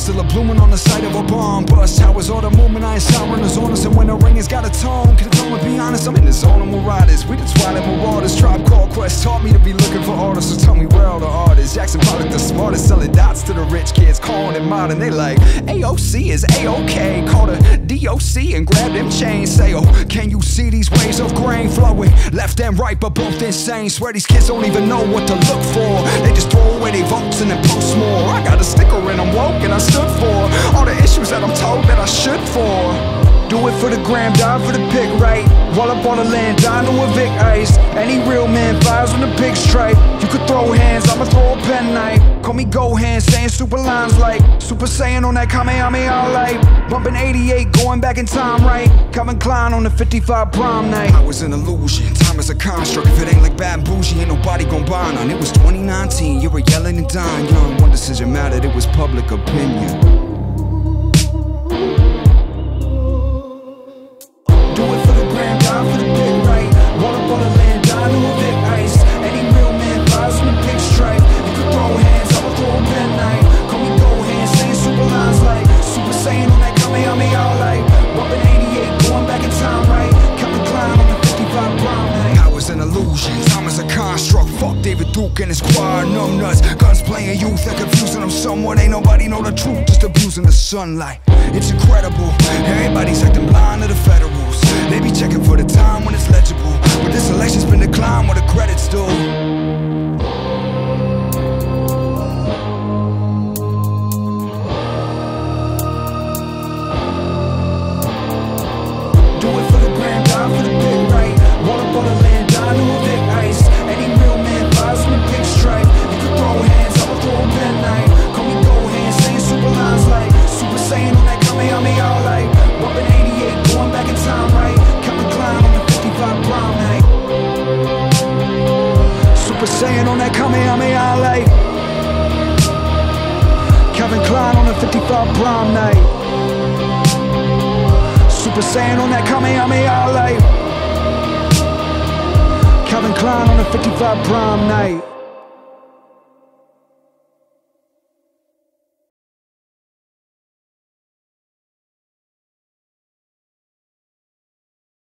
still a blooming on the site of a bomb bust. How is all the movement? I ain't siren is on us. And when the ring has got a tone, can the tone be honest? I'm in the zone of marauders. We the twilight marauders. Tribe Called Quest taught me to be looking for artists. So tell me where all the artists. Jackson Pollock the smartest, selling dots to the rich kids, calling it modern. They like, AOC is A-OK. Called a DOC and grab them chains. Say, oh, can you see these waves of grain flowing left and right, but both insane? Swear these kids don't even know what to look for. They just throw away their votes and then post more. I got a sticker and I'm woke and I stood for all the issues that I'm told that I should for. Do it for the gram, die for the pig, right? Wall up on the land, die to a Vic Ice. Any real man fires when the pig strike. You could throw hands, I'ma throw a pen knife. Call me Gohan, saying super lines like Super Saiyan on that Kamehameha light. Bumping 88, going back in time, right? Calvin Klein on the 55 prom night. I was an illusion, time is a construct. If it ain't like bad and bougie, ain't nobody gon' buy none. It was 2019, you were yelling and dying young. One decision mattered, it was public opinion. Fuck David Duke and his choir, numb nuts. Guns playing youth that confusing them somewhat. Ain't nobody know the truth, just abusing the sunlight. It's incredible, everybody's acting blind to the federals. They be checking for the time when it's legible, but this election's been declined where the credit's due. Do it for the gram, die for the big right. Roll up on the land, die to a Vic Ice. Any real man fires when the pig strike. You could throw hands, I'ma throw a pen knife. Call me Gohan, saying super lines like Super Saiyan on that Kamehameha light. Bumping 88, going back in time, right? Calvin Klein on the 55 prom night. Super Saiyan on that Kamehameha light. Calvin Klein on the 55 prom night. Super Saiyan on that Kamehameha light. Calvin Klein on the 55 prom night.